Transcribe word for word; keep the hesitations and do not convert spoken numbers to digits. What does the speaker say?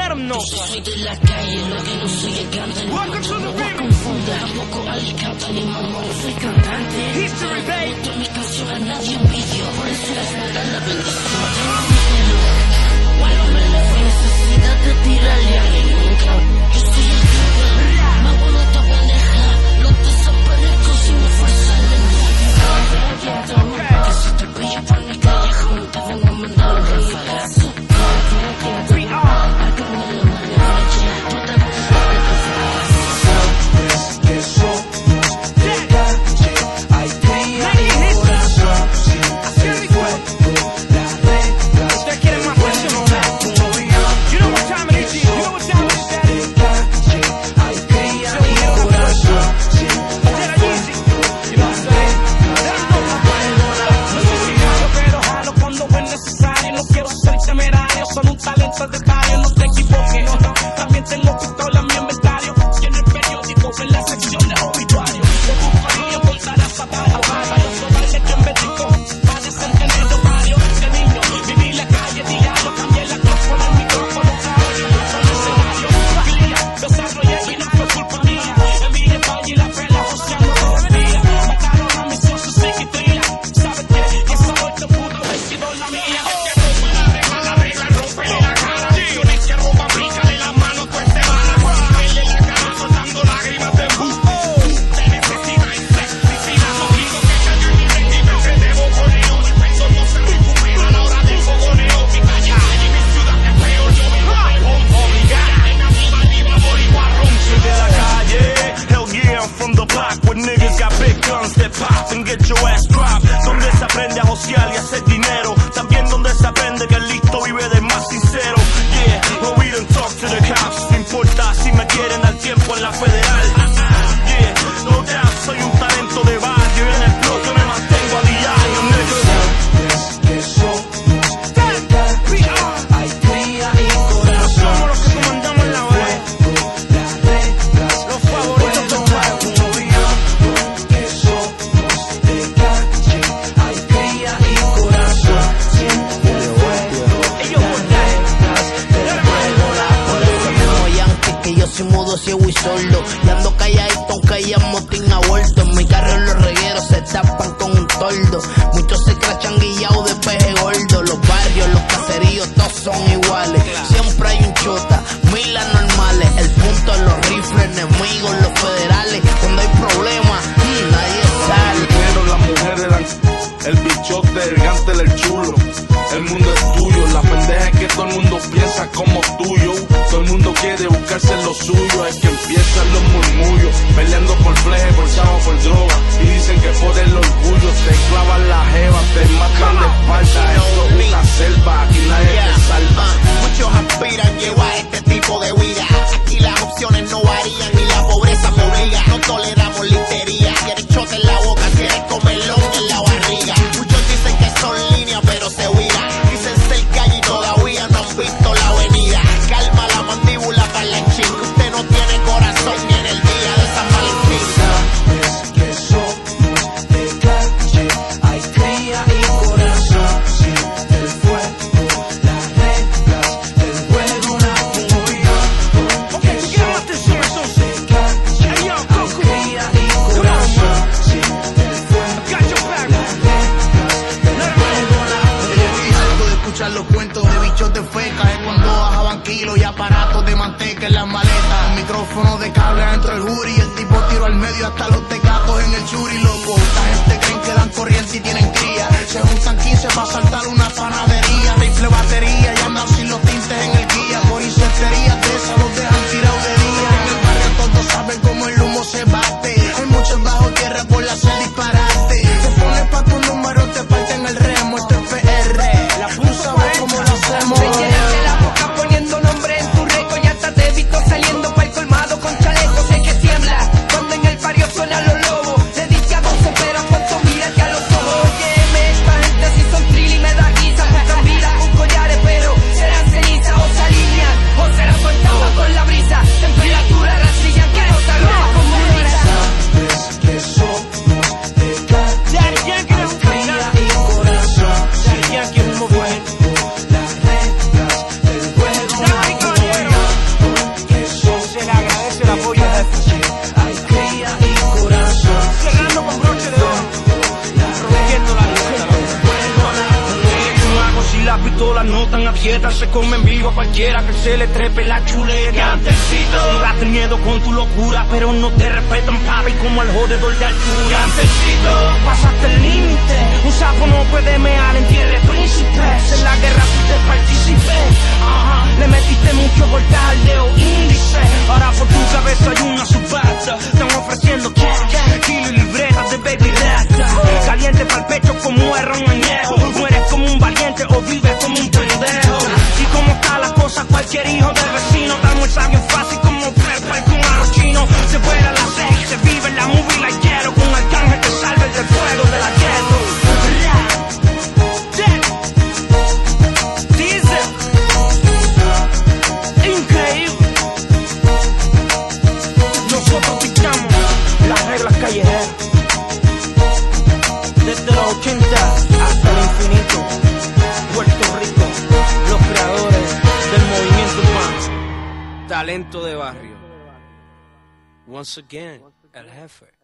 let them know. Yo soy de la calle, lo que no soy es cantante. Welcome to the No beat. confunda, tampoco Alicante ni mamón, soy cantante. History, babe. Todas mis canciones nadie envidió, por eso les da la bendición. Bueno, me la necesidad de tirarle a alguien nunca. Yo soy el cabrón, más bueno esta pendeja. Los desaparezco sin esforzar de nada. Que si te pillo por mi callejón, te vengo a mandar un refagazo. We are. Son un talento de barrio, no te equivoques. También tengo pistola en mi inventario. Y en el periódico, en la sección de obituarios. De tu familia voltarás a barrio. Yo soy el que investigó varios centenarios varios. De niño, viví la calle diario. Cambié la cruz por el micrófono. Audio, por el escenario. Familia, desarrollé y no fue culpa mía. Envidia, valle y la pela, joseando todos los días. Mataron a mis socios, psiquiatría. ¿Sabes qué? Esa muerte pudo haber sido la mía. That pop and get your ass dropped. Donde se aprende a josear y hacer dinero. También donde se aprende que el listo vive del más sincero. Yeah, no we don't talk to the cops. No importa si me quieren dar tiempo en la federal. Yeah, no doubt, soy un talento de barrio. Y en el flow que me mantengo a diario, nigga. Sabes que somos de calle. Hay cría y corazón. Somos los que comandamos la web. Las reglas, los favoritos del pueblo. Mudo, ciego y sordo, y ando calladito aunque haya motín a vuelto. En mi carro los regueros se tapan con un toldo. Muchos se crachan guillados de peje gordo. Los barrios, los caseríos, todos son iguales. Siempre hay un chota, mil anormales. El punto es los rifles, enemigos, los federales. Cuando hay problemas, mmm, nadie sale. Pero las mujeres dan el bichote, el gántel, el chulo. El mundo es tuyo, la pendeja es que todo el mundo piensa como tuyo. Todo el mundo quiere buscarse lo suyo, es que empiezan los murmullos. Peleando por fleje, por chavo, por droga. Y dicen que por el orgullo te clavan la jeva, te matan de espalda. Esto es una selva, aquí nadie te salva. Muchos aspiran llevar este tipo de vida. Aquí las opciones no varían y la pobreza me obliga. No toleramos litería. Quieres chote en la boca, quieres comelón en la barriga. Muchos dicen que son líneas, pero se huirán. Dicen ser calle y todavía no han visto la avenida. Calma la mandíbula para la chica. Usted no tiene corazón ni en el día de San Valentín. Sabes que somos de calle. Hay cría y corazón. Siente el fuego, las reglas, el juego, la cumbia. Okay, so get out this shit, so shit. Hey, yo, go, Hay cría y corazón. Siente el fuego, got your back. las reglas, el juego, la cumbia. Algo de escuchar los cuentos de bichos de feca. Es cuando bajaban kilos y aparatos de manteca en las maletas. El micrófono de cable adentro del jury. El tipo tiro al medio hasta los tecatos en el churi, loco. Esta gente creen que dan corriente y tienen cría. Se juntan quince para saltar una panadería. Rifle, batería y andan sin los tintes en el guía. Por incerterías de esas los dejan tirados de día. En el barrio todos saben cómo el humo se bate. Hay muchos bajo tierra por hacer disparate. Te pones pa' tu número, te parten el remo. Esto es P R. La pulsa va como lo hacemos. Me llenaste la boca poniendo nombre en tu récord. Ya hasta te he visto saliendo pa'l colmado con chalecos. Sé que tiembla cuando en el barrio suenan los lobos. Le dije a doce pero a cuánto mírate a los ojos. Óyeme, esta gente si son trill y me da guisa. Buscan vida con collar no tan abierta, se come en vivo a cualquiera que se le trepe la chuleta. Cantecito, date miedo con tu locura, pero no te respetan, papi, como al jodedor de altura. Cantecito, pasaste el límite, un sapo no puede mear en tierra de príncipes. En la guerra tú te participé, ajá, le metiste mucho voltaje al dedo índice. Ahora por tu cabeza hay una subasta, están ofreciendo cash, kilo y libretas de baby rata. Caliente pa'l pecho como erra un añejo, mueres como un valiente o vives como un pendejo. Y como está la cosa, cualquier hijo del vecino da muy sabio fácil como Pepe con arroz chino. Se vuela la sex, se vive en la movie la quiero, con Arcángel te salve del fuego de la ghetto. Dice increíble, nosotros dictamos las reglas callejeras desde los ochenta hasta el infinito. Puerto Rico, los creadores del movimiento urbano, talento de barrio. Once again, el jefe.